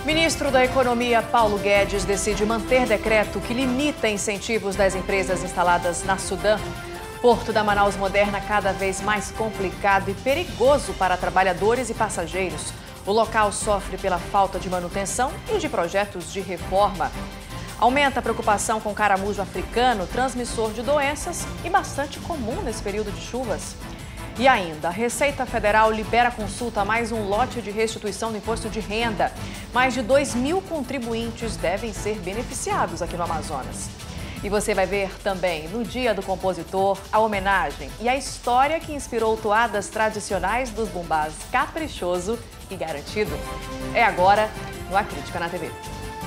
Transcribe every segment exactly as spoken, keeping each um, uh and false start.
Ministro da Economia, Paulo Guedes, decide manter decreto que limita incentivos das empresas instaladas na Sudã. Porto da Manaus Moderna cada vez mais complicado e perigoso para trabalhadores e passageiros. O local sofre pela falta de manutenção e de projetos de reforma. Aumenta a preocupação com caramujo africano, transmissor de doenças e bastante comum nesse período de chuvas. E ainda, a Receita Federal libera consulta a mais um lote de restituição do imposto de renda. Mais de dois mil contribuintes devem ser beneficiados aqui no Amazonas. E você vai ver também, no Dia do Compositor, a homenagem e a história que inspirou toadas tradicionais dos bumbás Caprichoso e Garantido. É agora no A Crítica na T V.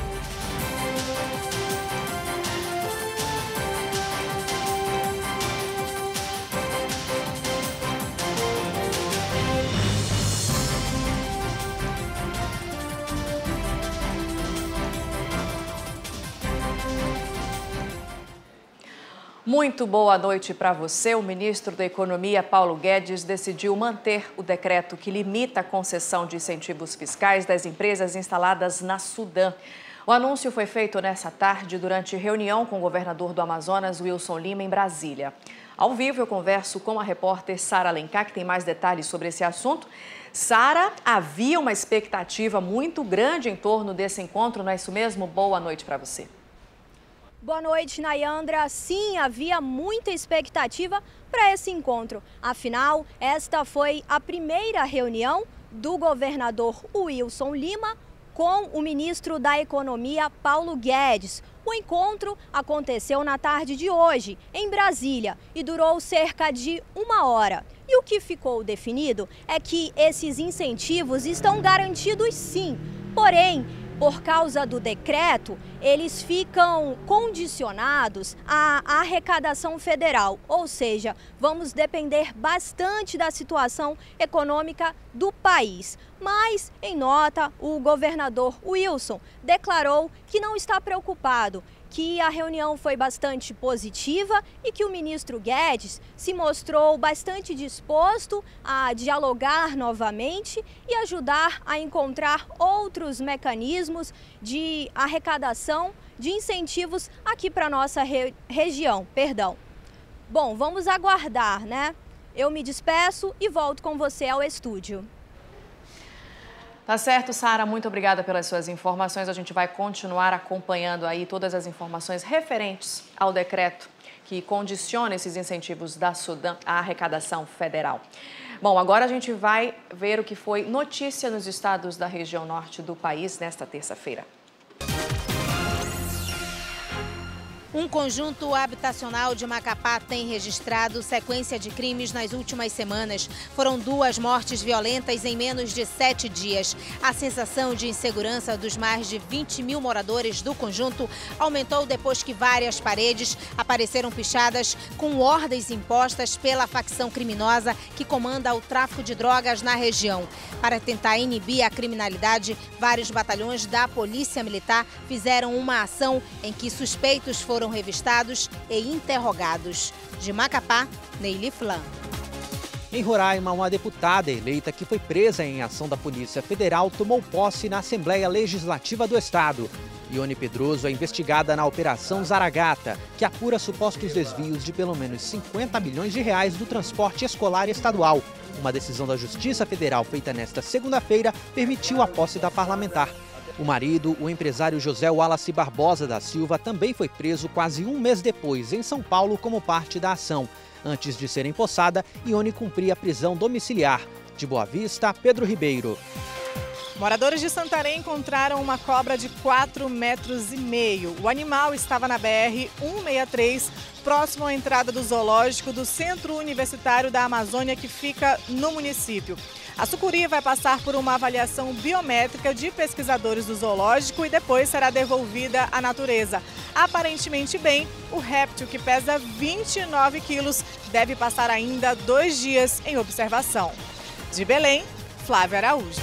Muito boa noite para você. O ministro da Economia, Paulo Guedes, decidiu manter o decreto que limita a concessão de incentivos fiscais das empresas instaladas na Sudã. O anúncio foi feito nessa tarde durante reunião com o governador do Amazonas, Wilson Lima, em Brasília. Ao vivo, eu converso com a repórter Sara Alencar, que tem mais detalhes sobre esse assunto. Sara, havia uma expectativa muito grande em torno desse encontro, não é isso mesmo? Boa noite para você. Boa noite, Nayandra. Sim, havia muita expectativa para esse encontro. Afinal, esta foi a primeira reunião do governador Wilson Lima com o ministro da Economia, Paulo Guedes. O encontro aconteceu na tarde de hoje, em Brasília, e durou cerca de uma hora. E o que ficou definido é que esses incentivos estão garantidos sim, porém, por causa do decreto, eles ficam condicionados à arrecadação federal, ou seja, vamos depender bastante da situação econômica do país. Mas, em nota, o governador Wilson declarou que não está preocupado, que a reunião foi bastante positiva e que o ministro Guedes se mostrou bastante disposto a dialogar novamente e ajudar a encontrar outros mecanismos de arrecadação de incentivos aqui para a nossa re- região. Perdão. Bom, vamos aguardar, né? Eu me despeço e volto com você ao estúdio. Tá certo, Sara, muito obrigada pelas suas informações. A gente vai continuar acompanhando aí todas as informações referentes ao decreto que condiciona esses incentivos da Sudã à arrecadação federal. Bom, agora a gente vai ver o que foi notícia nos estados da região norte do país nesta terça-feira. Um conjunto habitacional de Macapá tem registrado sequência de crimes nas últimas semanas. Foram duas mortes violentas em menos de sete dias. A sensação de insegurança dos mais de vinte mil moradores do conjunto aumentou depois que várias paredes apareceram pichadas com ordens impostas pela facção criminosa que comanda o tráfico de drogas na região. Para tentar inibir a criminalidade, vários batalhões da Polícia Militar fizeram uma ação em que suspeitos foram foram revistados e interrogados. De Macapá, Neili Flan. Em Roraima, uma deputada eleita que foi presa em ação da Polícia Federal tomou posse na Assembleia Legislativa do Estado. Ione Pedroso é investigada na Operação Zaragata, que apura supostos desvios de pelo menos cinquenta milhões de reais do transporte escolar estadual. Uma decisão da Justiça Federal feita nesta segunda-feira permitiu a posse da parlamentar. O marido, o empresário José Wallace Barbosa da Silva, também foi preso quase um mês depois, em São Paulo, como parte da ação. Antes de ser empossada, Ione cumpria prisão domiciliar. De Boa Vista, Pedro Ribeiro. Moradores de Santarém encontraram uma cobra de quatro metros e meio. O animal estava na B R cento e sessenta e três, próximo à entrada do zoológico do Centro Universitário da Amazônia, que fica no município. A sucuri vai passar por uma avaliação biométrica de pesquisadores do zoológico e depois será devolvida à natureza. Aparentemente bem, o réptil, que pesa vinte e nove quilos, deve passar ainda dois dias em observação. De Belém, Flávia Araújo.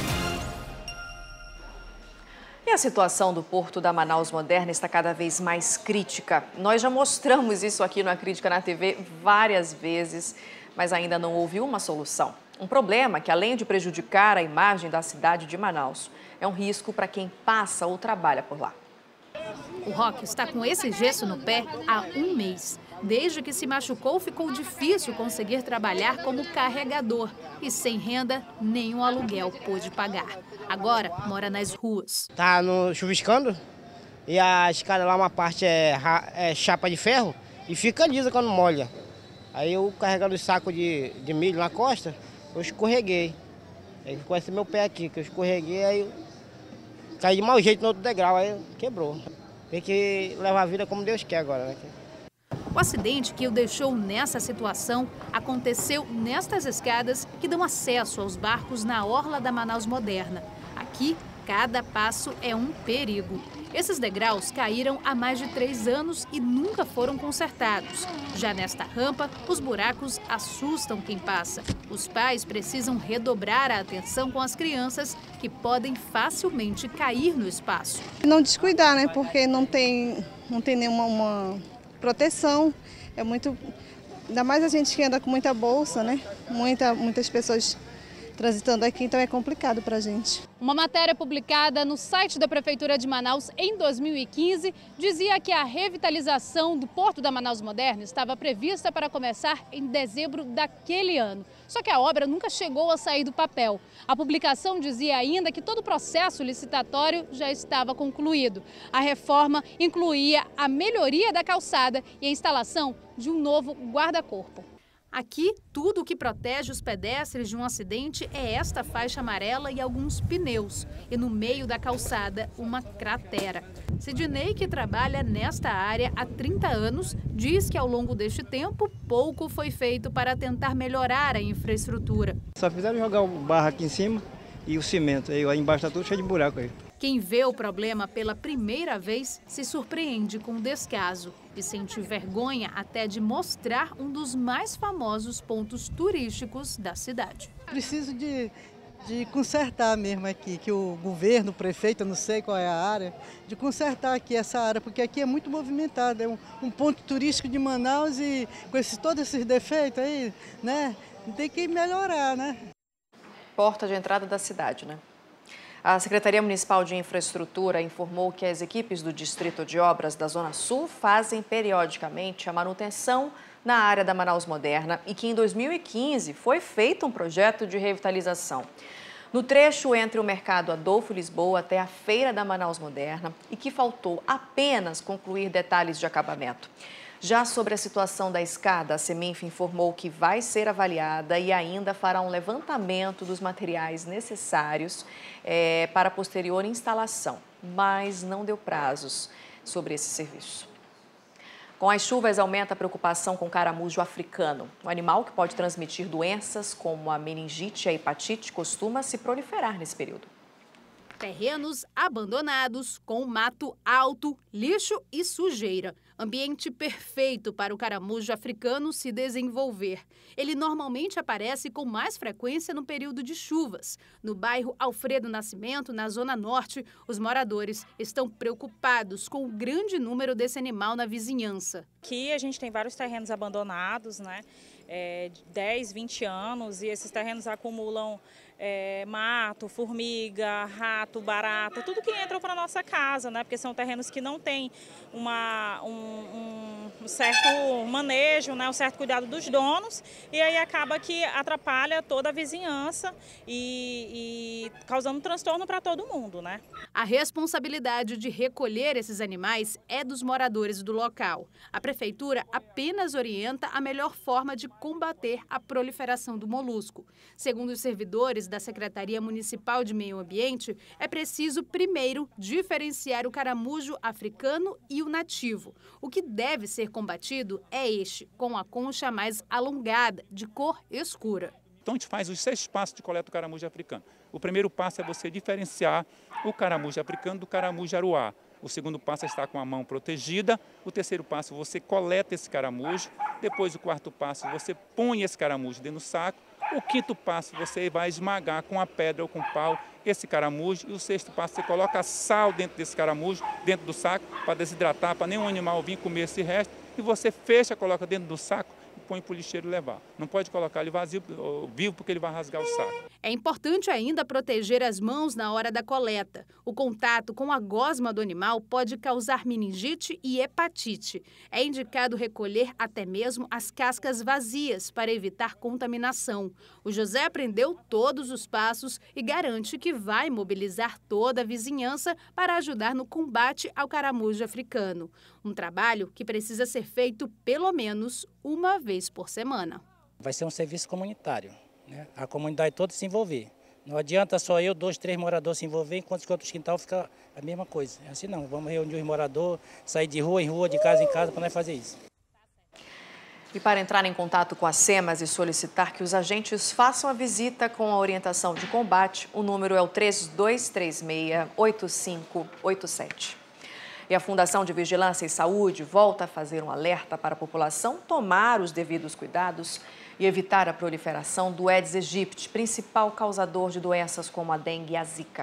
E a situação do Porto da Manaus Moderna está cada vez mais crítica. Nós já mostramos isso aqui no A Crítica na T V várias vezes, mas ainda não houve uma solução. Um problema que, além de prejudicar a imagem da cidade de Manaus, é um risco para quem passa ou trabalha por lá. O Roque está com esse gesso no pé há um mês. Desde que se machucou, ficou difícil conseguir trabalhar como carregador e sem renda, nenhum aluguel pôde pagar. Agora, mora nas ruas. Tá no chuviscando e a escada lá, uma parte é, é chapa de ferro e fica lisa quando molha. Aí eu carregando o saco de, de milho na costa, eu escorreguei. Aí ficou esse meu pé aqui, que eu escorreguei, aí eu caí de mau jeito no outro degrau, aí quebrou. Tem que levar a vida como Deus quer agora, né? O acidente que o deixou nessa situação aconteceu nestas escadas que dão acesso aos barcos na orla da Manaus Moderna. Aqui, cada passo é um perigo. Esses degraus caíram há mais de três anos e nunca foram consertados. Já nesta rampa, os buracos assustam quem passa. Os pais precisam redobrar a atenção com as crianças que podem facilmente cair no espaço. Não descuidar, né? Porque não tem, não tem nenhuma uma proteção. É muito... Ainda mais a gente que anda com muita bolsa, né? Muita, muitas pessoas transitando aqui, então é complicado para a gente. Uma matéria publicada no site da Prefeitura de Manaus em dois mil e quinze dizia que a revitalização do Porto da Manaus Moderna estava prevista para começar em dezembro daquele ano. Só que a obra nunca chegou a sair do papel. A publicação dizia ainda que todo o processo licitatório já estava concluído. A reforma incluía a melhoria da calçada e a instalação de um novo guarda-corpo. Aqui, tudo o que protege os pedestres de um acidente é esta faixa amarela e alguns pneus. E no meio da calçada, uma cratera. Sidney, que trabalha nesta área há trinta anos, diz que ao longo deste tempo, pouco foi feito para tentar melhorar a infraestrutura. Só fizeram jogar o barro aqui em cima e o cimento. Aí embaixo está tudo cheio de buraco aí. Quem vê o problema pela primeira vez se surpreende com o descaso e sente vergonha até de mostrar um dos mais famosos pontos turísticos da cidade. Preciso de, de consertar mesmo aqui, que o governo, o prefeito, eu não sei qual é a área, de consertar aqui essa área, porque aqui é muito movimentado, é um, um ponto turístico de Manaus e com esse, todos esses defeitos aí, né, tem que melhorar, né? Porta de entrada da cidade, né? A Secretaria Municipal de Infraestrutura informou que as equipes do Distrito de Obras da Zona Sul fazem periodicamente a manutenção na área da Manaus Moderna e que em dois mil e quinze foi feito um projeto de revitalização no trecho entre o Mercado Adolfo Lisboa até a Feira da Manaus Moderna e que faltou apenas concluir detalhes de acabamento. Já sobre a situação da escada, a Seminf informou que vai ser avaliada e ainda fará um levantamento dos materiais necessários é, para a posterior instalação, mas não deu prazos sobre esse serviço. Com as chuvas, aumenta a preocupação com o caramujo africano. O animal, que pode transmitir doenças como a meningite e a hepatite, costuma se proliferar nesse período. Terrenos abandonados, com mato alto, lixo e sujeira. Ambiente perfeito para o caramujo africano se desenvolver. Ele normalmente aparece com mais frequência no período de chuvas. No bairro Alfredo Nascimento, na Zona Norte, os moradores estão preocupados com o grande número desse animal na vizinhança. Aqui a gente tem vários terrenos abandonados, né? É, de dez, vinte anos, e esses terrenos acumulam é, mato, formiga, rato, barata, tudo que entra para a nossa casa, né? Porque são terrenos que não têm uma, um, um certo manejo, né? Um certo cuidado dos donos, e aí acaba que atrapalha toda a vizinhança e, e causando transtorno para todo mundo, né? A responsabilidade de recolher esses animais é dos moradores do local. A prefeitura apenas orienta a melhor forma de combater a proliferação do molusco. Segundo os servidores da Secretaria Municipal de Meio Ambiente, é preciso primeiro diferenciar o caramujo africano e o nativo. O que deve ser combatido é este, com a concha mais alongada, de cor escura. Então a gente faz os seis passos de coleta do caramujo africano. O primeiro passo é você diferenciar o caramujo africano do caramujo aruá. O segundo passo é estar com a mão protegida. O terceiro passo, você coleta esse caramujo. Depois, o quarto passo, você põe esse caramujo dentro do saco. O quinto passo, você vai esmagar com a pedra ou com o pau esse caramujo. E o sexto passo, você coloca sal dentro desse caramujo, dentro do saco, para desidratar, para nenhum animal vir comer esse resto. E você fecha, coloca dentro do saco, põe para o lixeiro levar. Não pode colocar ele vazio, vivo, porque ele vai rasgar o saco. É importante ainda proteger as mãos na hora da coleta. O contato com a gosma do animal pode causar meningite e hepatite. É indicado recolher até mesmo as cascas vazias para evitar contaminação. O José aprendeu todos os passos e garante que vai mobilizar toda a vizinhança para ajudar no combate ao caramujo africano. Um trabalho que precisa ser feito pelo menos uma vez por semana. Vai ser um serviço comunitário, né? A comunidade toda se envolver. Não adianta só eu, dois, três moradores se envolver, enquanto que outros quintal fica a mesma coisa. É assim não, vamos reunir os moradores, sair de rua em rua, de casa em casa para nós fazer isso. E para entrar em contato com a SEMAS e solicitar que os agentes façam a visita com a orientação de combate, o número é o três dois três seis, oito cinco oito sete. E a Fundação de Vigilância e Saúde volta a fazer um alerta para a população tomar os devidos cuidados e evitar a proliferação do Aedes aegypti, principal causador de doenças como a dengue e a zika.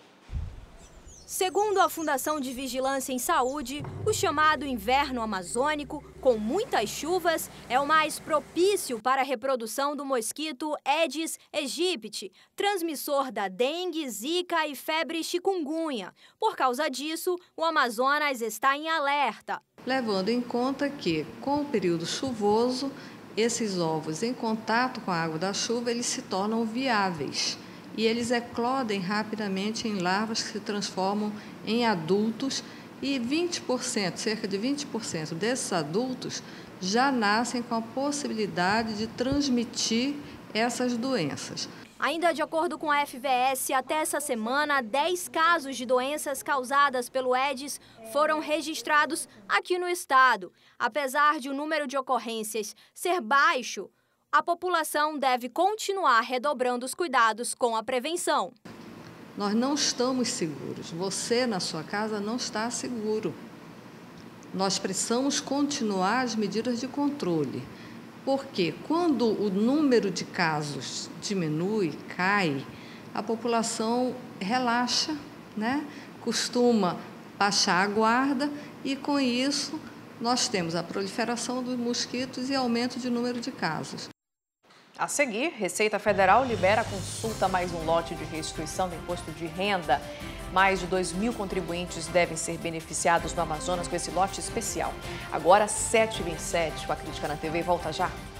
Segundo a Fundação de Vigilância em Saúde, o chamado inverno amazônico, com muitas chuvas, é o mais propício para a reprodução do mosquito Aedes aegypti, transmissor da dengue, zika e febre chikungunya. Por causa disso, o Amazonas está em alerta. Levando em conta que, com o período chuvoso, esses ovos em contato com a água da chuva, eles se tornam viáveis. E eles eclodem rapidamente em larvas que se transformam em adultos e vinte por cento, cerca de vinte por cento desses adultos já nascem com a possibilidade de transmitir essas doenças. Ainda de acordo com a F V S, até essa semana, dez casos de doenças causadas pelo Aedes foram registrados aqui no estado. Apesar de o número de ocorrências ser baixo, a população deve continuar redobrando os cuidados com a prevenção. Nós não estamos seguros. Você, na sua casa, não está seguro. Nós precisamos continuar as medidas de controle. Porque quando o número de casos diminui, cai, a população relaxa, né? Costuma baixar a guarda e, com isso, nós temos a proliferação dos mosquitos e aumento de número de casos. A seguir, Receita Federal libera a consulta mais um lote de restituição do imposto de renda. Mais de dois mil contribuintes devem ser beneficiados no Amazonas com esse lote especial. Agora, sete e vinte e sete, com a Crítica na T V, volta já.